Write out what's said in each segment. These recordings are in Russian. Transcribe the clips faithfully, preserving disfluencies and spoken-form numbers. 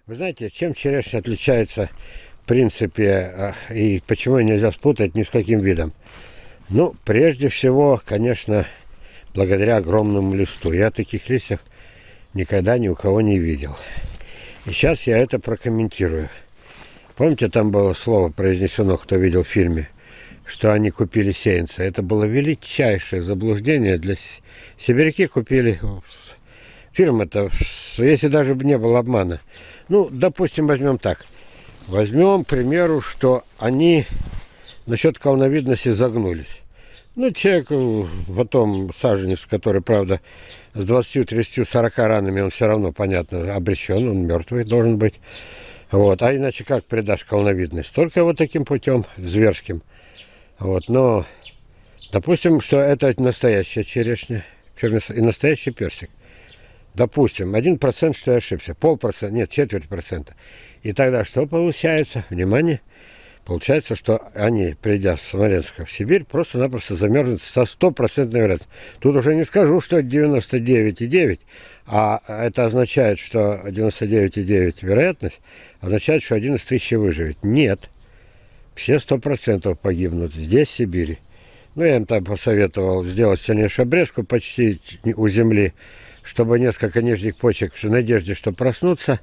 Вы знаете, чем черешня отличается, в принципе, э, и почему ее нельзя спутать ни с каким видом? Ну, прежде всего, конечно, благодаря огромному листу. Я таких листьев никогда ни у кого не видел. И сейчас я это прокомментирую. Помните, там было слово произнесено, кто видел в фильме, что они купили сеянца. Это было величайшее заблуждение. Для сибиряки купили... Фильм это, если даже бы не было обмана. Ну, допустим, возьмем так. Возьмем, к примеру, что они насчет колоновидности загнулись. Ну, человек, потом саженец, который, правда, с двадцатью, тридцатью, сорока ранами, он все равно, понятно, обречен, он мертвый должен быть. Вот. А иначе как придашь колоновидность? Только вот таким путем, зверским. Вот. Но, допустим, что это настоящая черешня и настоящий персик. Допустим, один процент, что я ошибся, полпроцента, нет, четверть процента. И тогда что получается? Внимание! Получается, что они, придя с Смоленска в Сибирь, просто-напросто замерзнут со стопроцентной вероятностью. Тут уже не скажу, что это девяносто девять и девять, а это означает, что девяносто девять и девять вероятность, означает, что один из тысячи выживет. Нет. Все сто процентов погибнут здесь, в Сибири. Ну, я им там посоветовал сделать сильнейшую обрезку почти у земли, чтобы несколько нижних почек в надежде, что проснутся,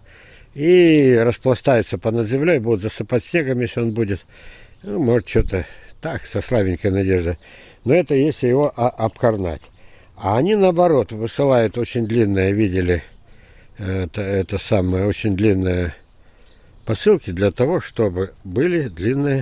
и распластаются под землей, будут засыпать снегом, если он будет. Ну, может, что-то так, со слабенькой надеждой. Но это если его обкорнать. А они, наоборот, высылают очень длинные, видели, это, это самое, очень длинные посылки для того, чтобы были длинные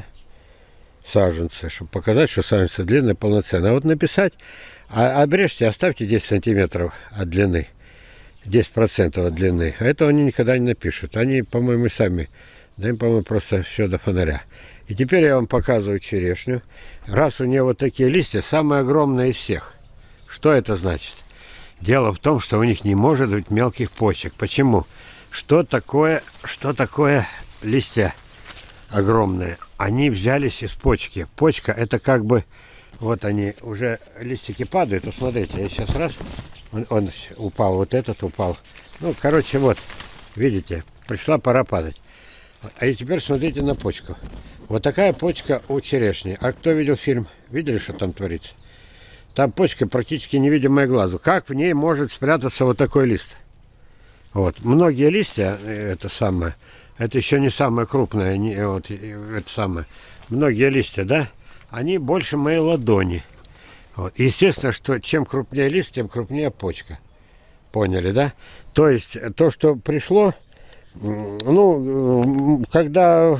саженцы, чтобы показать, что саженцы длинные, полноценные. А вот написать, а обрежьте, оставьте десять сантиметров от длины, десять процентов от длины. А этого они никогда не напишут. Они, по-моему, сами, да им, по-моему, просто все до фонаря. И теперь я вам показываю черешню. Раз у нее вот такие листья, самые огромные из всех. Что это значит? Дело в том, что у них не может быть мелких почек. Почему? Что такое, что такое листья огромные? Они взялись из почки. Почка это как бы, вот они, уже листики падают. Вот смотрите, я сейчас раз, он, он упал, вот этот упал. Ну, короче, вот, видите, пришла пора падать. А и теперь смотрите на почку. Вот такая почка у черешни. А кто видел фильм? Видели, что там творится? Там почка практически невидимая глазу. Как в ней может спрятаться вот такой лист? Вот. Многие листья, это самое, это еще не самое крупное, не, вот, это самое. Многие листья, да, они больше моей ладони. Вот. Естественно, что чем крупнее лист, тем крупнее почка. Поняли, да? То есть, то, что пришло, ну, когда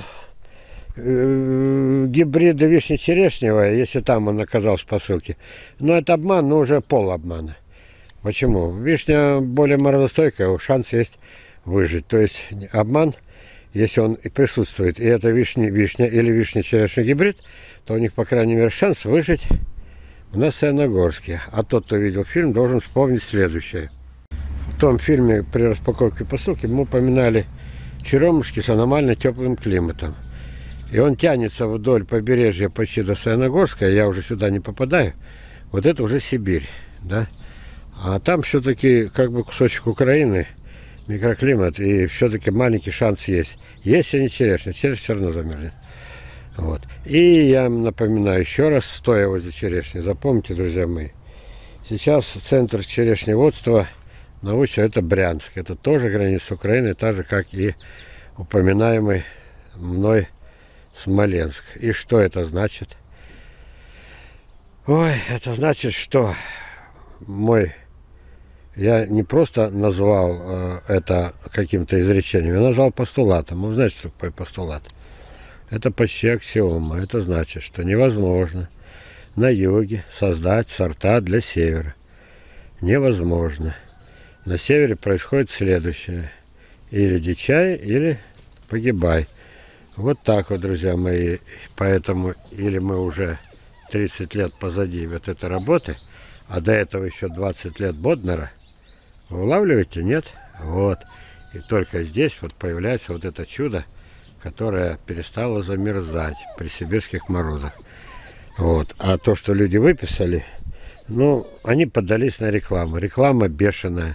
э, гибриды вишни-черешневая, если там он оказался в посылке, но это обман, но уже пол обмана. Почему? Вишня более морозостойкая, шанс есть выжить. То есть обман, если он и присутствует, и это вишня, вишня или вишня-черешня гибрид, то у них, по крайней мере, шанс выжить у нас в Саяногорске. А тот, кто видел фильм, должен вспомнить следующее. В том фильме при распаковке посылки мы упоминали черемушки с аномально теплым климатом. И он тянется вдоль побережья почти до Саяногорска, я уже сюда не попадаю. Вот это уже Сибирь, да? А там все-таки как бы кусочек Украины, микроклимат, и все-таки маленький шанс есть. Если не черешня, черешня все равно замерзнет. Вот. И я напоминаю еще раз, стоя возле черешни, запомните, друзья мои, сейчас центр черешневодства научного, это Брянск. Это тоже граница Украины, так же, как и упоминаемый мной Смоленск. И что это значит? Ой, это значит, что мой... Я не просто назвал э, это каким-то изречением, я назвал постулатом. Вы знаете, что такое постулат? Это почти аксиома. Это значит, что невозможно на юге создать сорта для севера. Невозможно. На севере происходит следующее. Или дичай, или погибай. Вот так вот, друзья мои. Поэтому или мы уже тридцать лет позади вот этой работы, а до этого еще двадцать лет Боднера. Вы улавливаете? Нет? Вот. И только здесь вот появляется вот это чудо, которое перестало замерзать при сибирских морозах. Вот. А то, что люди выписали, ну, они поддались на рекламу. Реклама бешеная.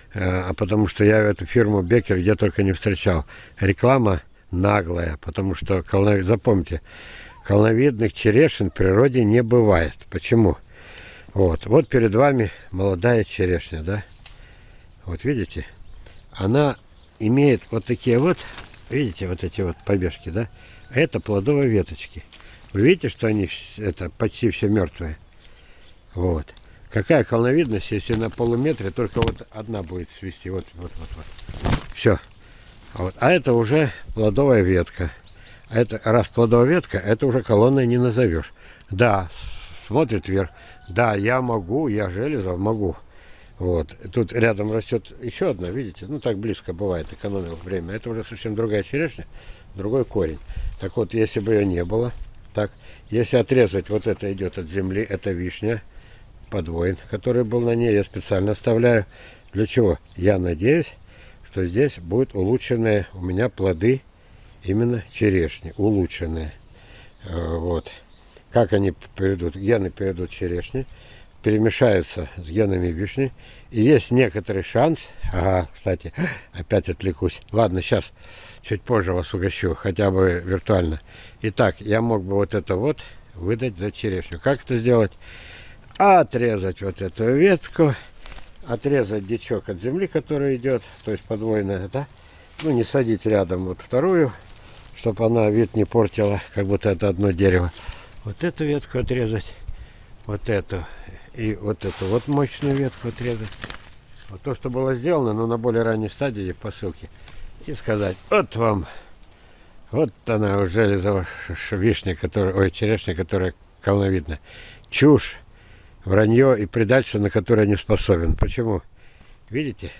а потому что я эту фирму Беккер где только не встречал. Реклама наглая, потому что, запомните, колновидных черешин в природе не бывает. Почему? Вот, вот перед вами молодая черешня, да? Вот видите? Она имеет вот такие вот, видите, вот эти вот побежки, да? Это плодовые веточки. Вы видите, что они это почти все мертвые? Вот. Какая колновидность, если на полуметре только вот одна будет свисти. Вот, вот, вот, вот. Все. Вот. А это уже плодовая ветка. А это, раз плодовая ветка, это уже колонной не назовешь. Да, смотрит вверх. Да, я могу, я Железов могу. Вот. Тут рядом растет еще одна, видите? Ну, так близко бывает, экономил время. Это уже совсем другая черешня, другой корень. Так вот, если бы ее не было, так, если отрезать, вот это идет от земли, это вишня, подвоин, который был на ней, я специально оставляю. Для чего? Я надеюсь, что здесь будут улучшенные у меня плоды именно черешни, улучшенные. Вот. Как они перейдут? Гены перейдут черешни, перемешаются с генами вишни. И есть некоторый шанс. Ага, кстати, опять отвлекусь. Ладно, сейчас, чуть позже вас угощу, хотя бы виртуально. Итак, я мог бы вот это вот выдать за черешню. Как это сделать? Отрезать вот эту ветку, отрезать дичок от земли, который идет, то есть подвойная, да? Ну, не садить рядом вот вторую, чтобы она вид не портила, как будто это одно дерево. Вот эту ветку отрезать, вот эту и вот эту вот мощную ветку отрезать. Вот то, что было сделано, но на более ранней стадии посылки. И сказать, вот вам, вот она уже Железова вишня, которая, ой, черешня, которая колновидна. Чушь, вранье и предательство, на которое я не способен. Почему? Видите?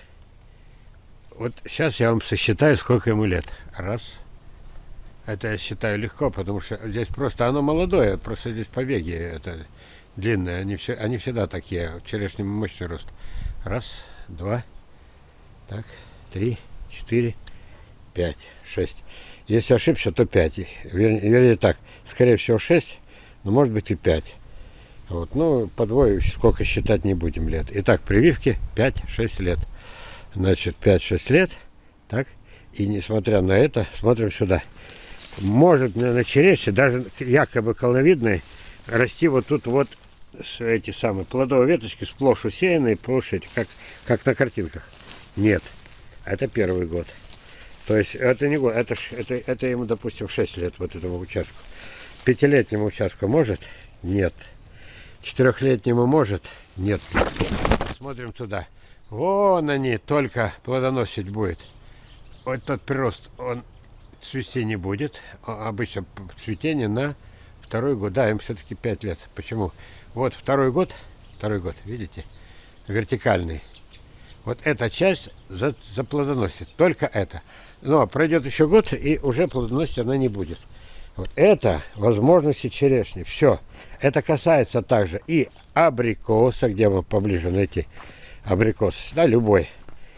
Вот сейчас я вам сосчитаю, сколько ему лет. Раз. Это я считаю легко, потому что здесь просто оно молодое, просто здесь побеги это длинные, они, все, они всегда такие, черешня мощный рост. Раз, два, так, три, четыре, пять, шесть. Если ошибся, то пять. Вернее, вернее так, скорее всего шесть, но может быть и пять. Вот, ну, по двое сколько считать не будем лет. Итак, прививки пять-шесть лет. Значит, пять-шесть лет. Так, и несмотря на это, смотрим сюда. Может на, на черешне, даже якобы колновидной, расти вот тут вот эти самые плодовые веточки сплошь усеянные, сплошь эти, как, как на картинках. Нет, это первый год. То есть это не год, это, это, это ему, допустим, шесть лет вот этому участку. Пятилетнему участку может? Нет. Четырехлетнему может? Нет. Смотрим туда. Вон они, только плодоносить будет. Вот тот прирост, он цвести не будет. Обычно цветение на второй год. Да, им все-таки пять лет. Почему? Вот второй год, второй год, видите, вертикальный. Вот эта часть заплодоносит. Только это. Но пройдет еще год, и уже плодоносить она не будет. Вот это возможности черешни. Все. Это касается также и абрикоса, где вам поближе найти абрикос. Да, любой.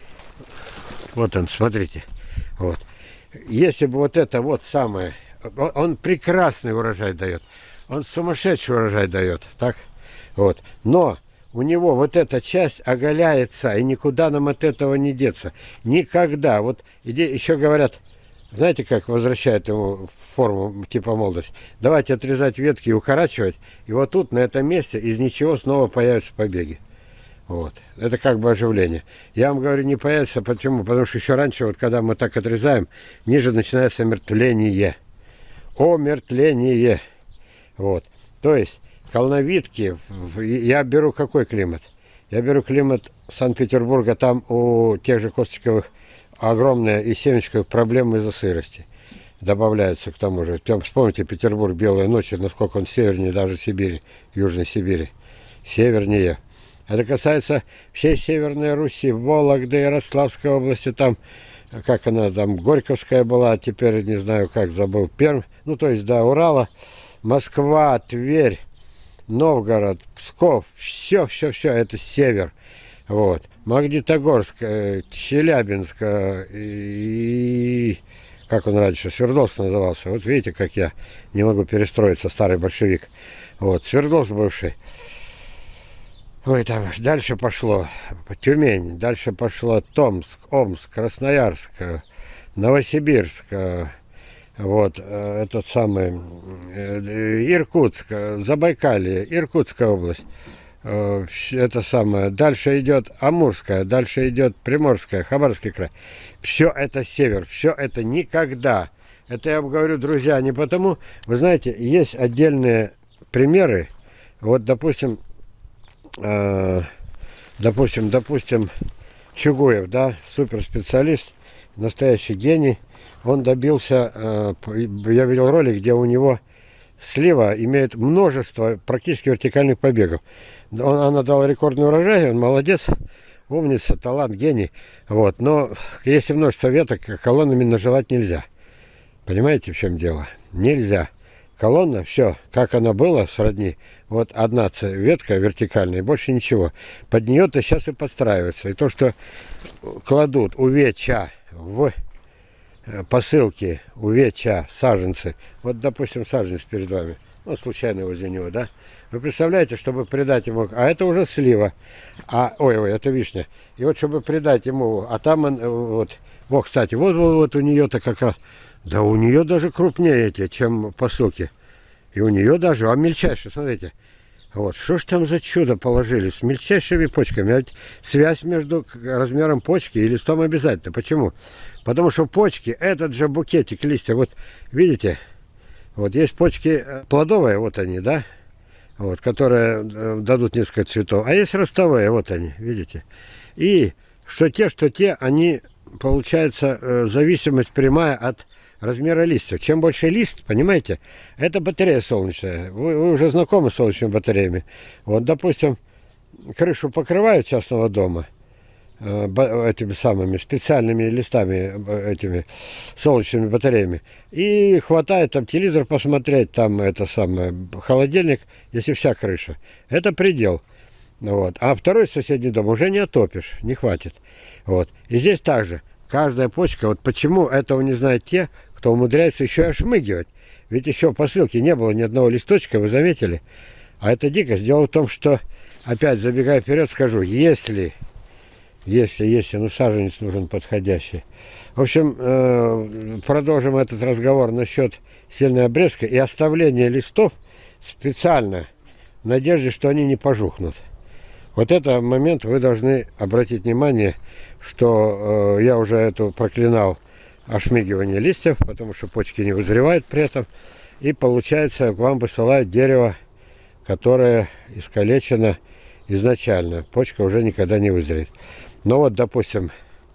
Вот он, смотрите. Вот. Если бы вот это вот самое, он прекрасный урожай дает. Он сумасшедший урожай дает. Так? Вот. Но у него вот эта часть оголяется, и никуда нам от этого не деться. Никогда. Вот иди, еще говорят, знаете, как возвращают ему форму типа молодость? Давайте отрезать ветки и укорачивать. И вот тут, на этом месте, из ничего снова появятся побеги. Вот. Это как бы оживление. Я вам говорю, не появится. Почему? Потому что еще раньше, вот когда мы так отрезаем, ниже начинается омертвление. Омертвление. Вот. То есть, колновидки, я беру какой климат? Я беру климат Санкт-Петербурга, там у тех же косточковых огромные и семечковых проблемы из-за сырости. Добавляются к тому же. Вспомните Петербург, белые ночи, насколько он севернее даже Сибири, Южной Сибири. Севернее. Это касается всей Северной Руси, Вологды, Ярославской области, там, как она там, Горьковская была, теперь не знаю, как забыл, Пермь, ну, то есть до Урала, Москва, Тверь, Новгород, Псков, все, все, все, это север. Вот. Магнитогорск, Челябинск и, как он раньше, Свердловск назывался. Вот видите, как я не могу перестроиться, старый большевик. Вот, Свердловск бывший. Ой, там дальше пошло Тюмень, дальше пошло Томск, Омск, Красноярск, Новосибирск, вот, этот самый, Иркутск, Забайкалье, Иркутская область, это самое, дальше идет Амурская, дальше идет Приморская, Хабаровский край. Все это север, все это никогда. Это я вам говорю, друзья, не потому, вы знаете, есть отдельные примеры, вот, допустим, э, допустим, допустим, Чугуев, да, суперспециалист, настоящий гений, он добился, э, я видел ролик, где у него слива имеет множество практически вертикальных побегов. Он, она дала рекордный урожай, он молодец, умница, талант, гений, вот, но если множество веток, колоннами наживать нельзя. Понимаете, в чем дело? Нельзя. Колонна, все, как она была, сродни, вот одна ветка вертикальная, больше ничего. Под нее-то сейчас и подстраивается. И то, что кладут увечья в посылки, увечья, саженцы, вот, допустим, саженец перед вами, ну, случайно возле него, да? Вы представляете, чтобы придать ему, а это уже слива, а, ой, ой, это вишня. И вот, чтобы придать ему, а там он, вот, вот, кстати, вот, вот, вот у нее-то как раз, да у нее даже крупнее эти, чем посылки. И у нее даже, а мельчайшие, смотрите. Вот, что ж там за чудо положили с мельчайшими почками? Ведь связь между размером почки и листом обязательно. Почему? Потому что почки, этот же букетик листья, вот видите, вот есть почки плодовые, вот они, да, вот, которые дадут несколько цветов, а есть ростовые, вот они, видите. И что те, что те, они, получается, зависимость прямая от размера листьев. Чем больше лист, понимаете, это батарея солнечная. Вы, вы уже знакомы с солнечными батареями. Вот, допустим, крышу покрывают частного дома э, этими самыми специальными листами, этими солнечными батареями. И хватает там телевизор посмотреть, там это самое, холодильник, если вся крыша. Это предел. Вот. А второй соседний дом уже не отопишь, не хватит. Вот. И здесь также. Каждая почка, вот почему этого не знают те, кто умудряется еще и ошмыгивать. Ведь еще в посылке не было ни одного листочка, вы заметили? А это дикость. Дело в том, что, опять забегая вперед, скажу, если, если, если, ну, саженец нужен подходящий. В общем, э, продолжим этот разговор насчет сильной обрезки и оставления листов специально, в надежде, что они не пожухнут. Вот это момент вы должны обратить внимание, что э, я уже эту проклинал ошмигивание листьев, потому что почки не вызревают при этом. И получается, к вам высылают дерево, которое искалечено изначально. Почка уже никогда не вызреет. Но вот, допустим,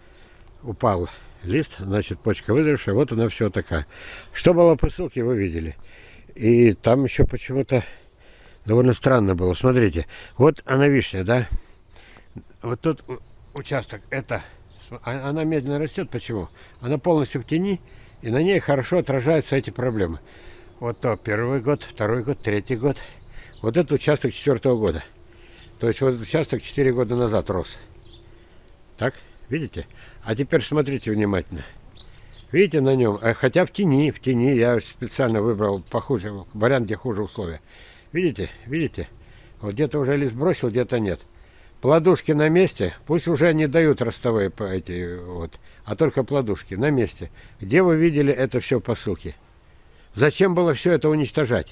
упал лист, значит, почка вызревшая, вот она все такая. Что было в посылке, вы видели. И там еще почему-то довольно странно было. Смотрите, вот она вишня, да? Вот тут участок, это, она медленно растет. Почему? Она полностью в тени, и на ней хорошо отражаются эти проблемы. Вот то первый год, второй год, третий год. Вот этот участок четвертого года. То есть вот этот участок четыре года назад рос. Так, видите? А теперь смотрите внимательно. Видите на нем? Хотя в тени, в тени я специально выбрал похуже, вариант, где хуже условия. Видите? Видите? Вот где-то уже лист бросил, где-то нет. Плодушки на месте, пусть уже не дают ростовые эти, вот, а только плодушки на месте. Где вы видели это все в посылке? Зачем было все это уничтожать?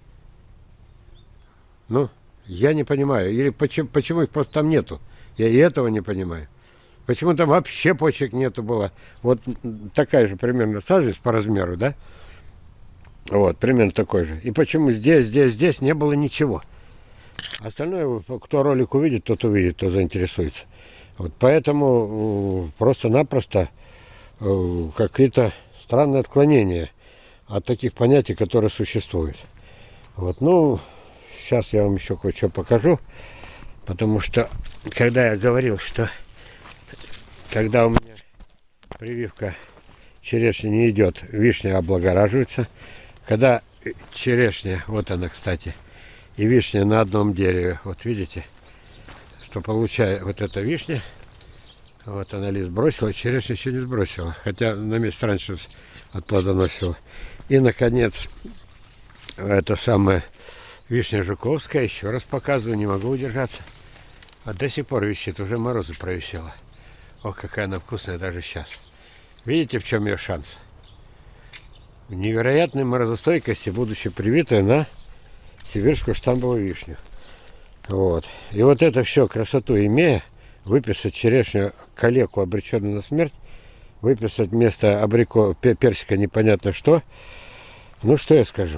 Ну, я не понимаю. Или почему, почему их просто там нету? Я и этого не понимаю. Почему там вообще почек нету было? Вот такая же примерно саженец по размеру, да? Вот, примерно такой же. И почему здесь, здесь, здесь не было ничего? Остальное, кто ролик увидит, тот увидит, кто заинтересуется. Вот поэтому просто-напросто э, какие-то странные отклонения от таких понятий, которые существуют. Вот, ну, сейчас я вам еще кое-что покажу. Потому что, когда я говорил, что когда у меня прививка черешни не идет, вишня облагораживается. Когда черешня, вот она, кстати, и вишня на одном дереве, вот видите, что получает вот эта вишня, вот она лист бросила, черешня еще не сбросила, хотя на месте раньше отплодоносила. И, наконец, это самая вишня жуковская, еще раз показываю, не могу удержаться. А до сих пор висит, уже морозы провисела. Ох, какая она вкусная даже сейчас. Видите, в чем ее шанс? В невероятной морозостойкости, будучи привитая на сибирскую штамбовую вишню. Вот. И вот это все красоту имея, выписать черешню калеку, обреченную на смерть, выписать вместо абрико персика непонятно что. Ну, что я скажу?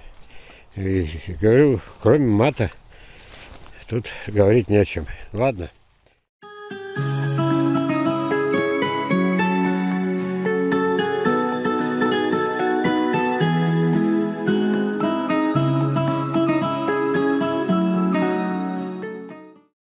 И говорю, кроме мата, тут говорить не о чем. Ладно.